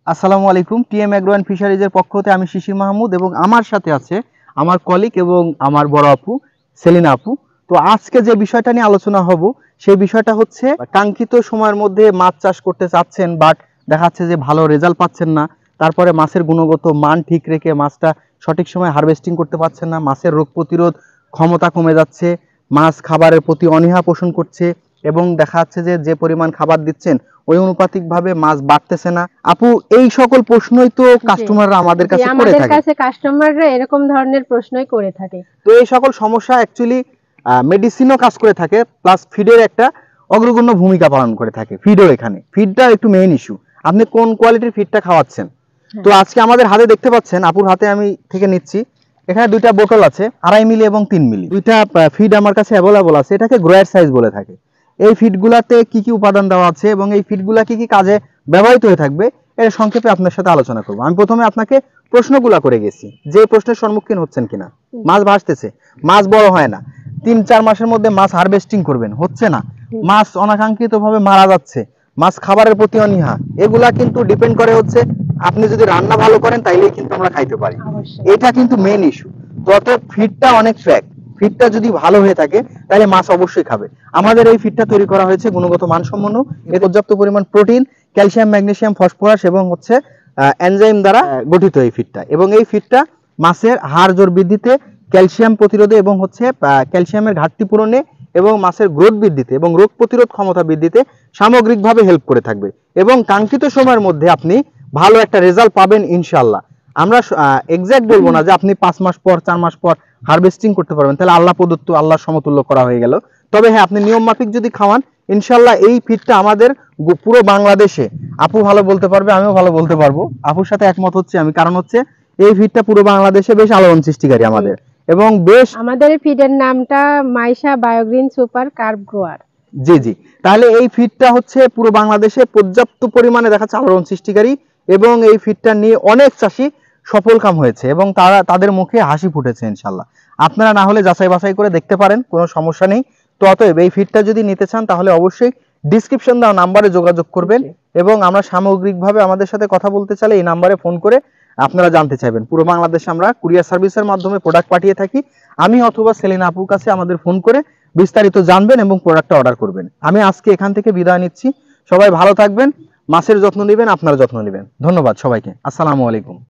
আসসালামু আলাইকুম। TM agro and ফিশারিজের পক্ষ হতে আমি শিশির মাহমুদ এবং আমার সাথে আছে আমার কলিগ এবং আমার বড় আপু সেলিনা আপু। তো আজকে যে বিষয়টা নিয়ে আলোচনা হব সেই বিষয়টা হচ্ছে কাঙ্ক্ষিত সময়ের মধ্যে মাছ চাষ করতে চাচ্ছেন, বাট দেখাচ্ছে যে ভালো রেজাল্ট পাচ্ছেন না। তারপরে মাছের গুণগত মান ঠিক রেখে মাছটা সঠিক সময় হারভেস্টিং করতে পারছেন না, মাছের রোগ প্রতিরোধ ক্ষমতা কমে যাচ্ছে, মাছ খাবারের প্রতি অনীহা পোষণ করছে এবং দেখা যাচ্ছে যে যে পরিমাণ খাবার দিচ্ছেন ওই অনুপাতিকভাবে মাছ বাড়তেছে না। আপু, এই সকল প্রশ্নই তো কাস্টমাররা আমাদের কাছে করে থাকে। আমাদের কাছে কাস্টমাররা এরকম ধরনের প্রশ্নই করে থাকে। তো এই সকল সমস্যা অ্যাকচুয়ালি মেডিসিনও কাজ করে থাকে, প্লাস ফিডের একটা অগ্রগণ্য ভূমিকা পালন করে থাকে। ফিডও এখানে ফিডটা একটু মেইন ইস্যু, আপনি কোন কোয়ালিটির ফিডটা খাওয়াচ্ছেন। তো আজকে আমাদের হাতে দেখতে পাচ্ছেন, আপুর হাতে আমি থেকে নিচ্ছি, এখানে দুইটা বোতল আছে, 2.5 মিলি এবং 3 মিলি, দুইটা ফিড আমার কাছে অ্যাভেলেবল আছে। এটাকে গ্রোয়ার সাইজ বলে থাকে। এই ফিডগুলাতে কি কি উপাদান দেওয়া আছে এবং এই ফিডগুলা কি কি কাজে ব্যবহৃত হয়ে থাকবে এর সংক্ষেপে আপনার সাথে আলোচনা করব। আমি প্রথমে আপনাকে প্রশ্নগুলা করে গেছি, যে প্রশ্নের সম্মুখীন হচ্ছেন কিনা। মাছ ভাসতেছে, মাছ বড় হয় না, 3-4 মাসের মধ্যে মাছ হারভেস্টিং করবেন, হচ্ছে না, মাছ অনাকাঙ্ক্ষিতভাবে মারা যাচ্ছে, মাছ খাবারের প্রতি অনীহা, এগুলা কিন্তু ডিপেন্ড করে হচ্ছে আপনি যদি রান্না ভালো করেন তাইলেই কিন্তু আমরা খাইতে পারি। এটা কিন্তু মেইন ইস্যু। তত ফিডটা অনেক ফ্যাক্ট, ফিডটা যদি ভালো হয়ে থাকে তাহলে মাছ অবশ্যই খাবে। আমাদের এই ফিডটা তৈরি করা হয়েছে গুণগত মানসম্পন্ন, এর পর্যাপ্ত পরিমাণ প্রোটিন, ক্যালসিয়াম, ম্যাগনেসিয়াম, ফসফরাস এবং হচ্ছে এনজাইম দ্বারা গঠিত এই ফিডটা। এবং এই ফিডটা মাছের হাড় জোর বৃদ্ধিতে, ক্যালসিয়াম প্রতিরোধে এবং হচ্ছে ক্যালসিয়ামের ঘাটতি পূরণে এবং মাছের গ্রোথ বৃদ্ধিতে এবং রোগ প্রতিরোধ ক্ষমতা বৃদ্ধিতে সামগ্রিকভাবে হেল্প করে থাকবে এবং কাঙ্ক্ষিত সময়ের মধ্যে আপনি ভালো একটা রেজাল্ট পাবেন ইনশাআল্লাহ। আমরা এক্সাক্ট বলবো না যে আপনি 5 মাস পর 4 মাস পর হারভেস্টিং করতে পারবেন, তাহলে আল্লাহ প্রদত্ত, আল্লাহর সমতুল্য করা হয়ে গেল। তবে হ্যাঁ, আপনি নিয়ম মাফিক যদি খাওয়ান ইনশাআল্লাহ এই ফিডটা আমাদের পুরো বাংলাদেশে, আপু ভালো বলতে পারবে, আমিও ভালো বলতে পারবো, আপুর সাথে একমত হচ্ছে আমি, কারণ হচ্ছে এই ফিডটা পুরো বাংলাদেশে বেশ আলোড়ন সৃষ্টিকারী আমাদের। এবং বেশ আমাদের ফিডের নামটা Maisha biogreen super carb grower. জি জি, তাহলে এই ফিডটা হচ্ছে পুরো বাংলাদেশে পর্যাপ্ত পরিমাণে দেখাচ্ছে আলোড়ন সৃষ্টিকারী এবং এই ফিডটা নিয়ে অনেক চাষি সফল কাম হয়েছে এবং তাদের মুখে হাসি ফুটেছে ইনশাল্লাহ। আপনারা না হলে যাচাই বাছাই করে দেখতে পারেন, কোনো সমস্যা নেই। তো অতএব এই ফিডটা যদি নিতে চান তাহলে অবশ্যই ডিসক্রিপশন দেওয়া নাম্বারে যোগাযোগ করবেন এবং আমরা সামগ্রিকভাবে আমাদের সাথে কথা বলতে চাইলে এই নাম্বারে ফোন করে আপনারা জানতে চাইবেন। পুরো বাংলাদেশে আমরা কুরিয়ার সার্ভিসের মাধ্যমে প্রোডাক্ট পাঠিয়ে থাকি। আমি অথবা সেলিনা আপুর কাছে আমাদের ফোন করে বিস্তারিত জানবেন এবং প্রোডাক্টটা অর্ডার করবেন। আমি আজকে এখান থেকে বিদায় নিচ্ছি। সবাই ভালো থাকবেন, মাছের যত্ন নেবেন, আপনার যত্ন নেবেন। ধন্যবাদ সবাইকে। আসসালামু আলাইকুম।